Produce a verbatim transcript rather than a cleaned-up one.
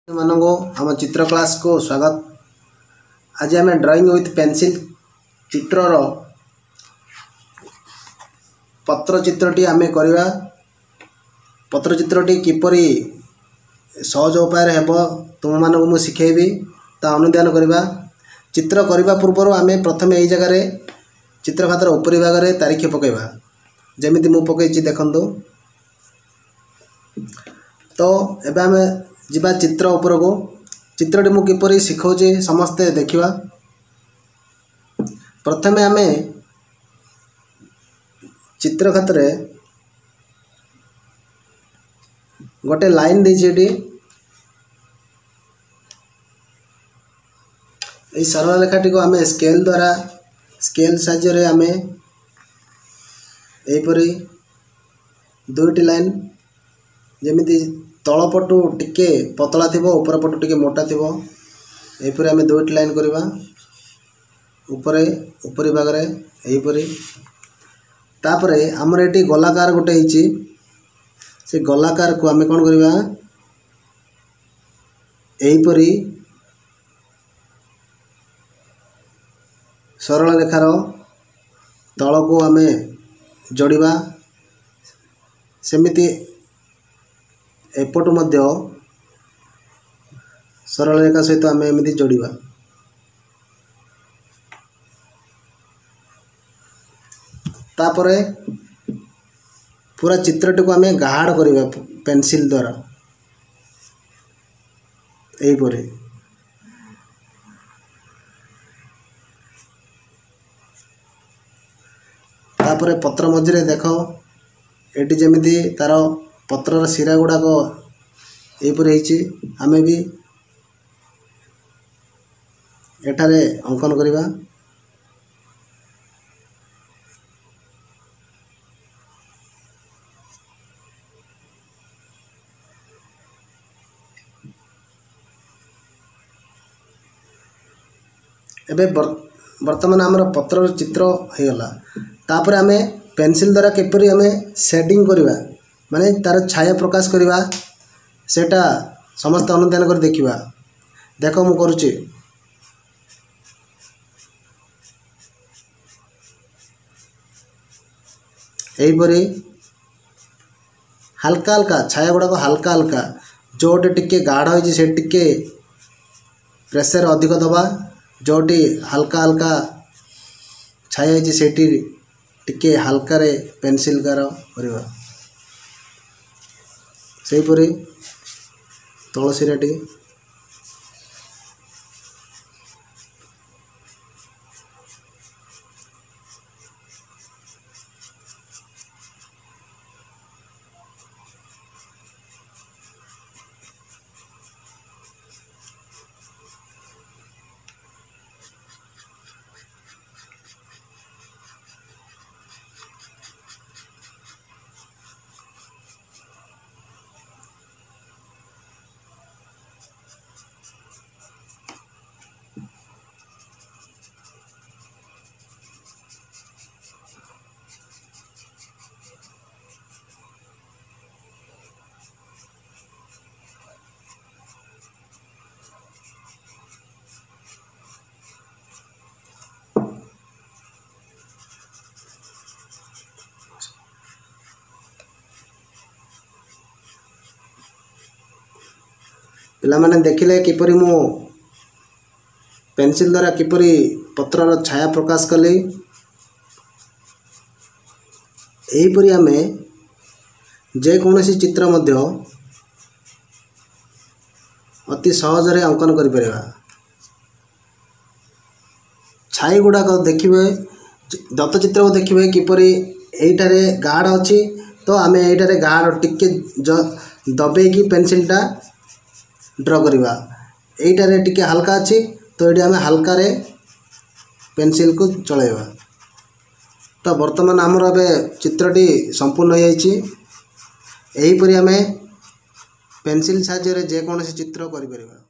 मानंगो आम चित्र क्लास को स्वागत। आज आम ड्राइंग विथ पेंसिल चित्रर पत्र चित्रटी आम करवा। पत्र चित्रटी किपरि सहज उपाय हेब तुम मानक मु शिखेबी ता अनुध्यान करवा। चित्र करने पूर्व आम प्रथम यही जगार चित्र खातर उपरी भाग में तारीख पकेबा। जमीती मु पकईची देखंतु। तो एबे आम जिबा चित्र उपर को चित्रटी मु किपरि शिखौचे समस्ते देखिबा। प्रथमे आम चित्र खातर गोटे लाइन देछि। एई सरल रेखाटी को आम स्केल द्वारा स्केल साहाय्य आम एपरी दुईटी लाइन जमीती तलपटू टिके पतला थिबो ऊपर पटू टिके मोटा थिबो एपरी आम दुईटी लाइन करवा। ऊपर ऊपरी भाग रे एपरी तापरे हमर एटी गोलाकार गोटे हिची से गोलाकार को आम कोन करवा एपरी सरल रेखार तल को आम जोड़िबा। सेमिति एपटू मध्य सरल रेखा सहित आम एमती जोड़िबा। तापरे पूरा चित्रटी को आम गाढ़ करवा पेंसिल द्वारा एपरी। तापरे पत्र मझे देख एटी जमीती तार पत्रर शिरा गुड़ाक यहपरी आम भी एठारे अंकन करवा। एबे वर्तमान आमर पत्र चित्र हो गला। तापर आम पेंसिल द्वारा किपरि आम शेडिंग करवा माने तार छाया प्रकाश करवा सेटा समस्त अनुध्यान कर देखिबा। देख मु करूची एहीपरी हल्का हल्का छाया गुड़ाक हल्का हल्का जोटे टिके गाढ़ होइछि से टिके प्रेशर अधिक दबा। जोटी हल्का हल्का छाया होइछि सेटी टिके हल्का रे पेंसिल गार करवा। सेहीपरी तल शिराटी पिला माने देखिले किपरि मु पेंसिल द्वारा किपरि पत्रर छाया प्रकाश कली। एहीपरि आमे जे कोनोसी चित्र मध्य अति सहज रे अंकन करि परिबा। छाई गुड़ाक देखिबे दत्त चित्र को देखिबे किपरि एइटारे गाढ़ अछि तो आमे एइटारे गाढ़ टिके दबे की पेंसिल टा ड्र करवा। एइटारे टिके हल्का अच्छी तो ये आम हल्का रे पेंसिल को चलेबा। तो वर्तमान आमर ए चित्रटी संपूर्ण हो जाइछि। एहीपरि आम पेंसिल साहाय्य जेकोसी चित्र करि परिबा।